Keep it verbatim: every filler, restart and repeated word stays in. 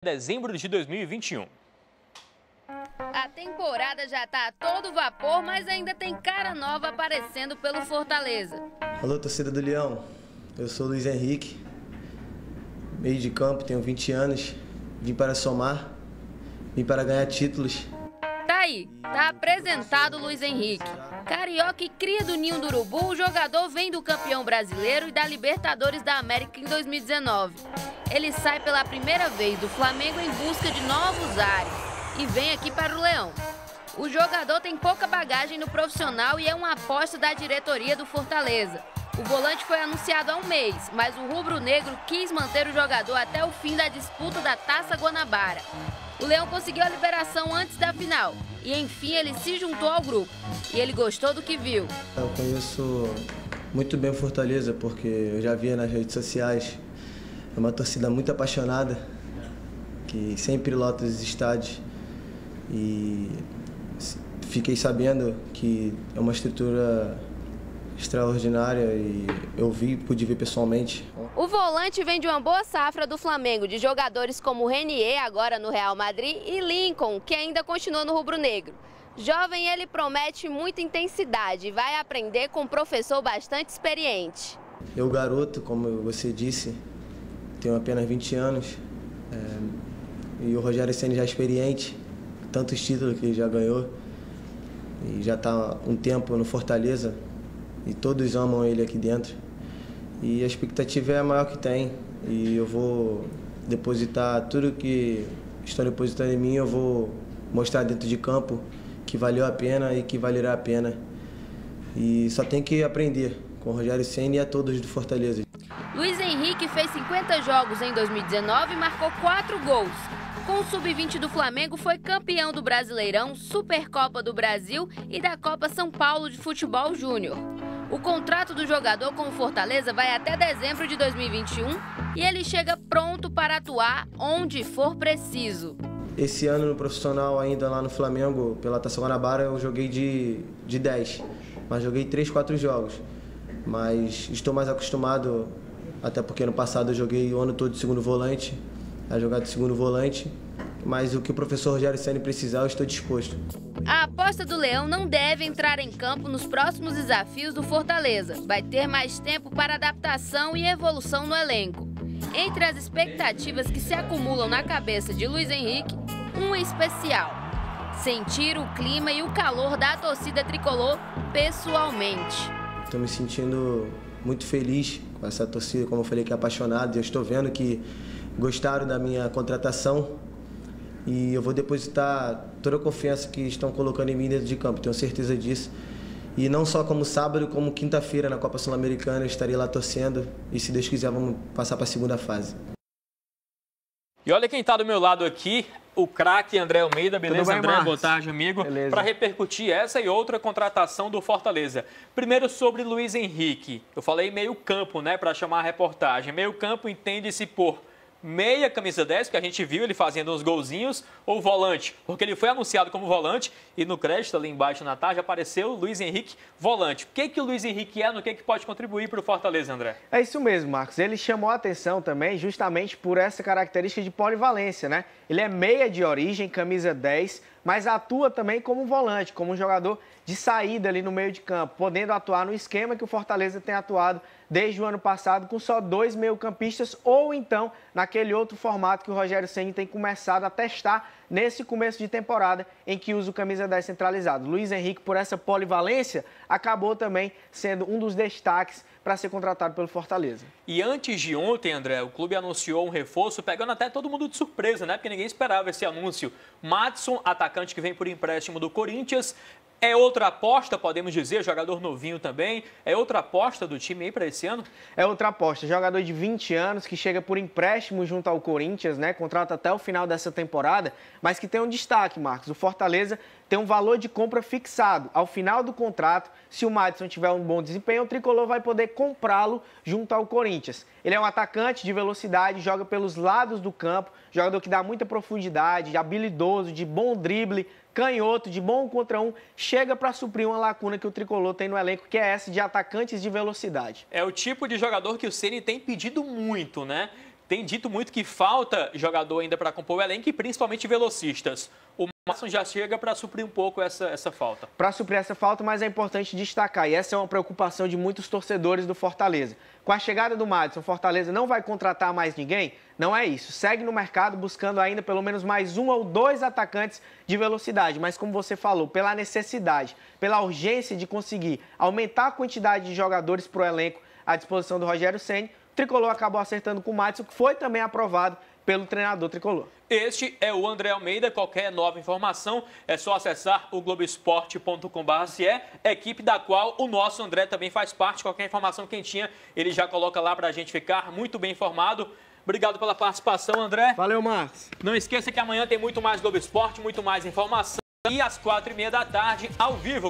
dezembro de dois mil e vinte e um. A temporada já está a todo vapor, mas ainda tem cara nova aparecendo pelo Fortaleza. Alô, torcida do Leão. Eu sou o Luiz Henrique, meio de campo, tenho vinte anos. Vim para somar, vim para ganhar títulos. Tá aí, tá apresentado o Luiz Henrique. Carioca e cria do Ninho do Urubu, o jogador vem do campeão brasileiro e da Libertadores da América em dois mil e dezenove. Ele sai pela primeira vez do Flamengo em busca de novos ares e vem aqui para o Leão. O jogador tem pouca bagagem no profissional e é uma aposta da diretoria do Fortaleza. O volante foi anunciado há um mês, mas o rubro-negro quis manter o jogador até o fim da disputa da Taça Guanabara. O Leão conseguiu a liberação antes da final e, enfim, ele se juntou ao grupo. E ele gostou do que viu. Eu conheço muito bem o Fortaleza, porque eu já via nas redes sociais. É uma torcida muito apaixonada, que sempre lota os estádios. E fiquei sabendo que é uma estrutura extraordinária e eu vi, pude ver pessoalmente. O volante vem de uma boa safra do Flamengo, de jogadores como Renier, agora no Real Madrid, e Lincoln, que ainda continua no rubro-negro. Jovem, ele promete muita intensidade e vai aprender com um professor bastante experiente. Eu, garoto, como você disse, tenho apenas vinte anos, é, e o Rogério Ceni já é experiente, tantos títulos que ele já ganhou, e já está um tempo no Fortaleza, e todos amam ele aqui dentro. E a expectativa é a maior que tem, e eu vou depositar tudo que estão depositando em mim, eu vou mostrar dentro de campo que valeu a pena e que valerá a pena. E só tem que aprender com o Rogério Ceni e a todos do Fortaleza. Luiz Henrique fez cinquenta jogos em dois mil e dezenove e marcou quatro gols. Com o sub vinte do Flamengo, foi campeão do Brasileirão, Supercopa do Brasil e da Copa São Paulo de Futebol Júnior. O contrato do jogador com o Fortaleza vai até dezembro de dois mil e vinte e um e ele chega pronto para atuar onde for preciso. Esse ano no profissional, ainda lá no Flamengo, pela Taça Guanabara, eu joguei de, de dez, mas joguei três, quatro jogos. Mas estou mais acostumado, até porque no passado eu joguei o ano todo de segundo volante, a jogar de segundo volante, mas o que o professor Rogério Ceni precisar, eu estou disposto. A aposta do Leão não deve entrar em campo nos próximos desafios do Fortaleza. Vai ter mais tempo para adaptação e evolução no elenco. Entre as expectativas que se acumulam na cabeça de Luiz Henrique, uma especial: sentir o clima e o calor da torcida tricolor pessoalmente. Estou me sentindo muito feliz com essa torcida, como eu falei, que é apaixonada. Eu estou vendo que gostaram da minha contratação e eu vou depositar toda a confiança que estão colocando em mim dentro de campo, tenho certeza disso. E não só como sábado, como quinta-feira na Copa Sul-Americana, eu estarei lá torcendo e, se Deus quiser, vamos passar para a segunda fase. E olha quem está do meu lado aqui, o craque André Almeida. Beleza, bem, André? Marcos? Boa tarde, amigo. Para repercutir essa e outra contratação do Fortaleza. Primeiro sobre Luiz Henrique. Eu falei meio campo, né, para chamar a reportagem. Meio campo entende-se por meia, camisa dez, porque a gente viu ele fazendo uns golzinhos, ou volante, porque ele foi anunciado como volante e no crédito ali embaixo na tarde apareceu Luiz Henrique volante. O que que o Luiz Henrique é, no que que pode contribuir para o Fortaleza, André? É isso mesmo, Marcos. Ele chamou a atenção também justamente por essa característica de polivalência, né? Ele é meia de origem, camisa dez, mas atua também como volante, como um jogador de saída ali no meio de campo, podendo atuar no esquema que o Fortaleza tem atuado desde o ano passado, com só dois meio-campistas, ou então naquele outro formato que o Rogério Ceni tem começado a testar nesse começo de temporada, em que usa o camisa dez centralizado. Luiz Henrique, por essa polivalência, acabou também sendo um dos destaques para ser contratado pelo Fortaleza. E antes de ontem, André, o clube anunciou um reforço, pegando até todo mundo de surpresa, né? Porque ninguém esperava esse anúncio. Madison, atacante que vem por empréstimo do Corinthians. É outra aposta, podemos dizer, jogador novinho também. É outra aposta do time aí para esse ano? É outra aposta. Jogador de vinte anos que chega por empréstimo junto ao Corinthians, né? Contrato até o final dessa temporada, mas que tem um destaque, Marcos. O Fortaleza tem um valor de compra fixado. Ao final do contrato, se o Madison tiver um bom desempenho, o Tricolor vai poder comprá-lo junto ao Corinthians. Ele é um atacante de velocidade, joga pelos lados do campo, jogador que dá muita profundidade, habilidoso, de bom drible, canhoto, de bom contra um, chega para suprir uma lacuna que o Tricolor tem no elenco, que é essa de atacantes de velocidade. É o tipo de jogador que o Ceni tem pedido muito, né? tem dito muito que falta jogador ainda para compor o elenco e principalmente velocistas. O Madison já chega para suprir um pouco essa, essa falta. Para suprir essa falta, mas é importante destacar, e essa é uma preocupação de muitos torcedores do Fortaleza. Com a chegada do Madison, Fortaleza não vai contratar mais ninguém? Não é isso. Segue no mercado buscando ainda pelo menos mais um ou dois atacantes de velocidade. Mas como você falou, pela necessidade, pela urgência de conseguir aumentar a quantidade de jogadores para o elenco à disposição do Rogério Ceni, o Tricolor acabou acertando com o Madison, que foi também aprovado pelo treinador tricolor. Este é o André Almeida. Qualquer nova informação é só acessar o globoesporte ponto com barra C E, equipe da qual o nosso André também faz parte. Qualquer informação quentinha, ele já coloca lá para a gente ficar muito bem informado. Obrigado pela participação, André. Valeu, Marcos. Não esqueça que amanhã tem muito mais Globo Esporte, muito mais informação. E às quatro e meia da tarde, ao vivo.